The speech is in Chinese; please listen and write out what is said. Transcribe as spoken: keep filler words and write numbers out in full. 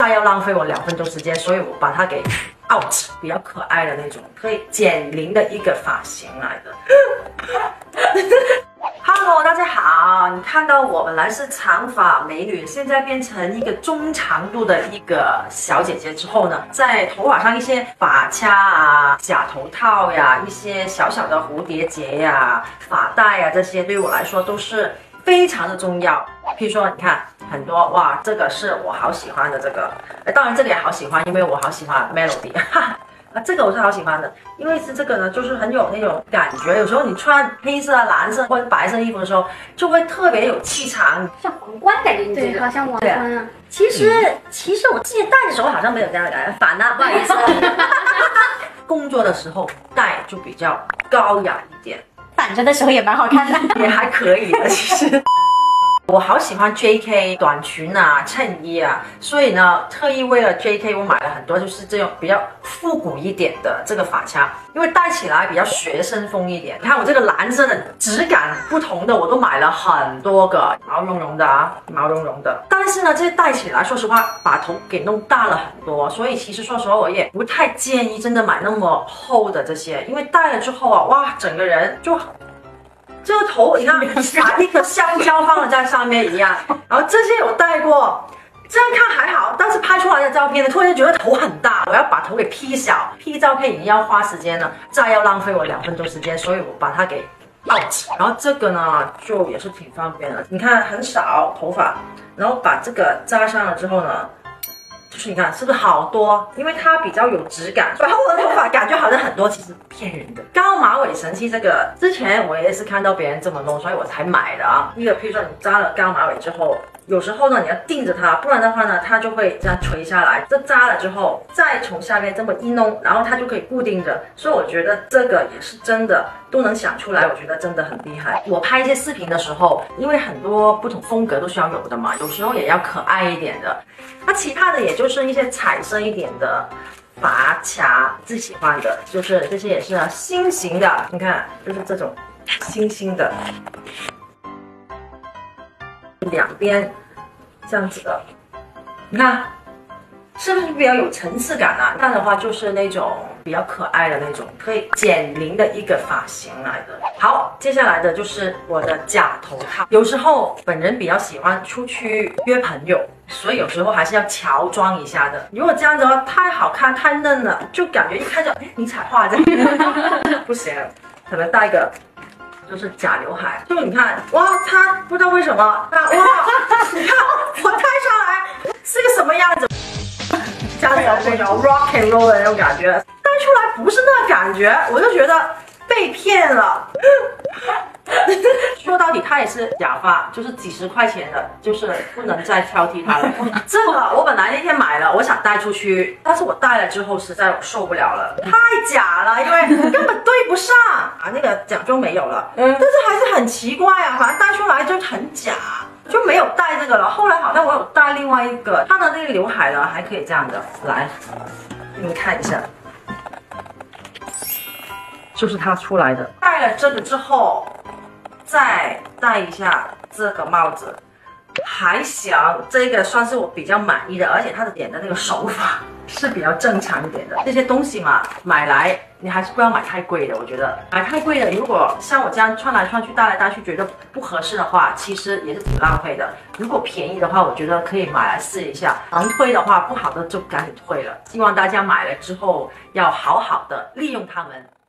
再要浪费我两分钟时间，所以我把它给 out， 比较可爱的那种，可以减龄的一个发型来的。Hello， 大家好！你看到我本来是长发美女，现在变成一个中长度的一个小姐姐之后呢，在头发上一些发卡啊、假头套呀、一些小小的蝴蝶结呀、发带呀，这些对我来说都是非常的重要。譬如说，你看很多哇，这个是我好喜欢的这个，当然这个也好喜欢，因为我好喜欢 Melody。啊，这个我是好喜欢的，因为是这个呢，就是很有那种感觉。有时候你穿黑色、蓝色或者白色衣服的时候，就会特别有气场， 像皇冠感觉。你对，好像皇冠啊。 其实、嗯、其实我之前戴的时候好像没有这样的感觉，反了，不好意思。工作的时候戴就比较高雅一点， 反着的时候也蛮好看的， 也还可以的，其实。我好喜欢 J K 短裙啊、衬衣啊，所以呢，特意为了 J K 我买了很多，就是这种比较复古一点的这个发卡，因为戴起来比较学生风一点。你看我这个蓝色的质感不同的，我都买了很多个，毛茸茸的啊，毛茸茸的。但是呢，这戴起来，说实话，把头给弄大了很多，所以其实说实话，我也不太建议真的买那么厚的这些，因为戴了之后啊，哇，整个人就。这个头，你看，把一颗香蕉放了在上面一样。然后这些有戴过，这样看还好，但是拍出来的照片呢，突然觉得头很大，我要把头给 P 小 ，P 照片已经要花时间了，再要浪费我两分钟时间，所以我把它给 out。然后这个呢，就也是挺方便的，你看很少头发，然后把这个扎上了之后呢。就是你看是不是好多？因为它比较有质感，然后我的头发感觉好像很多，其实骗人的。高马尾神器这个之前我也是看到别人这么弄，所以我才买的啊。一个譬如说你扎了高马尾之后，有时候呢你要定着它，不然的话呢它就会这样垂下来。这扎了之后，再从下面这么一弄，然后它就可以固定着。所以我觉得这个也是真的都能想出来，我觉得真的很厉害。我拍一些视频的时候，因为很多不同风格都需要有的嘛，有时候也要可爱一点的。那其他的也就是一些彩色一点的发卡，最喜欢的就是这些，也是心形的，你看就是这种星星的，两边这样子的，你看是不是比较有层次感啊？这样的话就是那种比较可爱的那种，可以减龄的一个发型来的。好，接下来的就是我的假头套。有时候本人比较喜欢出去约朋友，所以有时候还是要乔装一下的。如果这样的话太好看、太嫩了，就感觉一看就哎尼彩画这样，不行，可能戴个就是假刘海。就你看，哇，它不知道为什么，它哇，你看我戴上来是个什么样子？这样子那种 rock and roll 的那种感觉，戴出来不是那感觉，我就觉得被骗了。说到底，它也是假发，就是几十块钱的，就是不能再挑剔它了。这个我本来那天买了，我想带出去，但是我戴了之后实在我受不了了，太假了，因为根本对不上啊，那个奖状没有了，嗯，但是还是很奇怪啊，反正戴出来就很假。就没有戴这个了，后来好像我有戴另外一个，它的那个刘海呢还可以这样的，来，给你们看一下，就是它出来的。戴了这个之后，再戴一下这个帽子，还行，这个算是我比较满意的，而且它的点的那个手法是比较正常一点的。这些东西嘛，买来你还是不要买太贵的，我觉得买太贵的，如果像我这样穿来穿去、戴来戴去，觉得不合适的话，其实也是挺浪费的。如果便宜的话，我觉得可以买来试一下。能退的话，不好的就赶紧退了。希望大家买了之后要好好的利用它们。